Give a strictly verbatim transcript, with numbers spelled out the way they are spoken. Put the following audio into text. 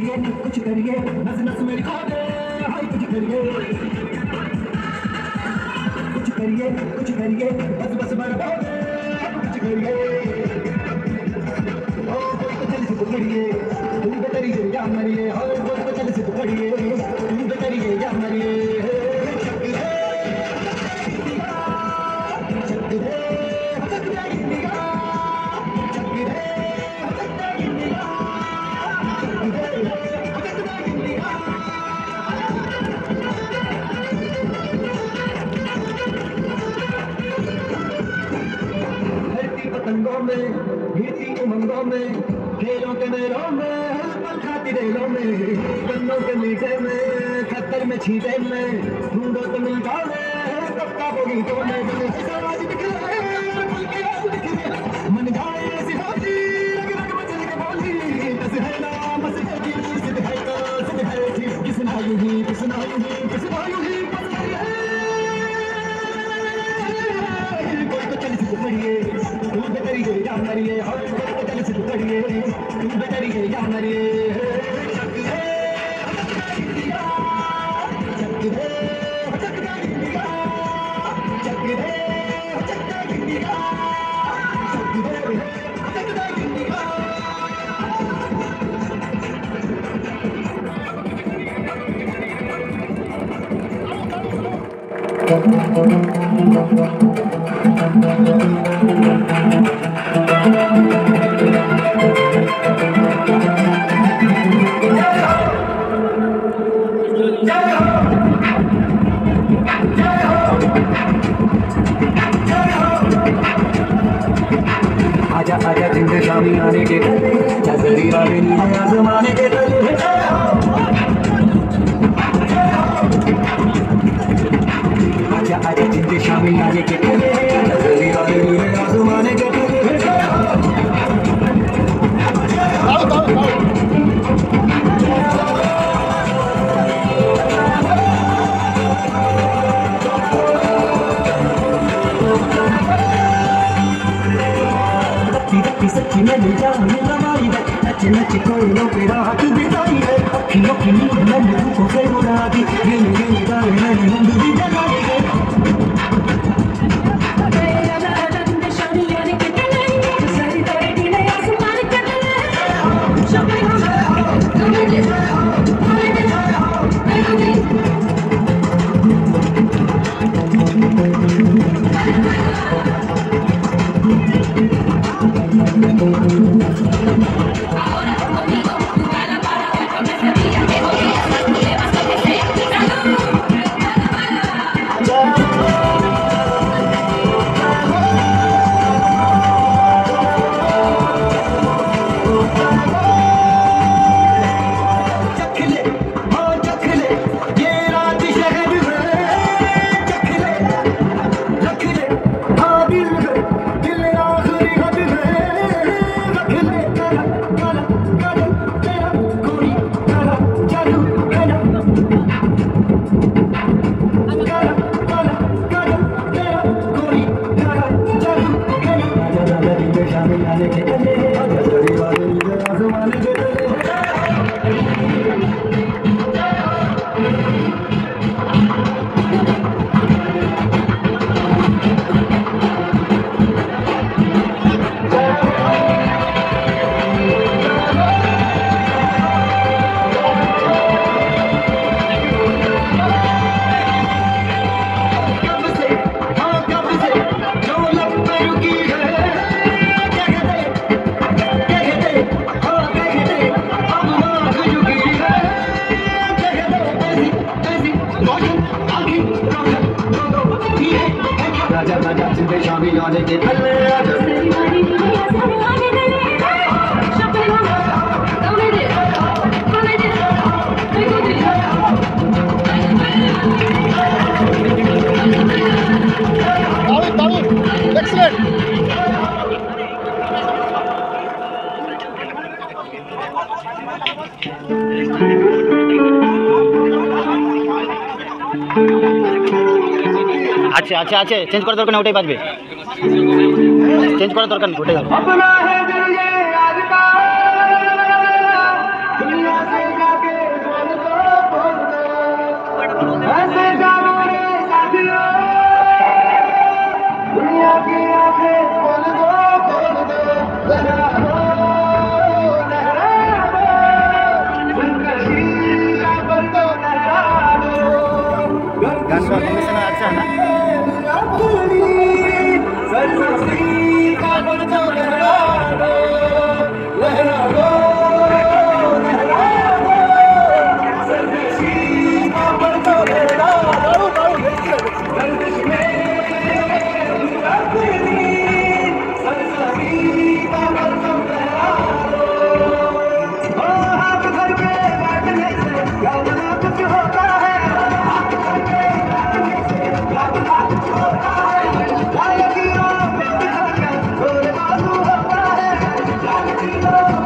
करिए कुछ करिए नस नस मेरी खा दे हाय कुछ करिए कुछ करिए कुछ करिए बस बस बर्बाद कुछ करिए ओ कोई तो चल से पकड़िए तुम बेटरिए या मरिए हो कोई तो चल से पकड़िए तुम बेटरिए या मरिए पतंगों में गीती उमंगों में खेलों के मेलों में पल खाती रेलों में गन्नों के मीठे में खतर में छीटे में ढूंढो तो मिल जाओगे कप्ता बोगीतों में समाज दिखले मन जाए ऐसी बाती रग रग मचल के बोली बस है ना बस है जी सिद्ध है तो सिद्ध है जी किसना यूं ही किसना यूं ही किसना यूं ही बस कोई तो चल से पकड़िए तुम बेटरिए या मरिए हो कोई तो चल से पकड़िए तुम बेटरिए या मरिए शक है इंडिया शक है हटकता इंडिया शक है हटकता इंडिया शक है हटकता इंडिया आजा आजा जिंदे शामी आने के तले चजरी वाले नीले आसमाने के तले आजा आजा जिंदे शामी आने के तले चजरी वाले नीले आसमाने के तले सच्ची में मिल जाऊँ हमारी नच नच कोयलों पे राहत बिताई है अखियों की नींद मैंने तुमको से उड़ा दी ये ये गाने मैंने हिंदू भी जगाई है राजा राजा जिंदे शामी आने के तले আচ্ছা আচ্ছা আছে চেঞ্জ করার দরকার না, ওটাই বাজবে। চেঞ্জ করার দরকার না, ওটাই হবে। करो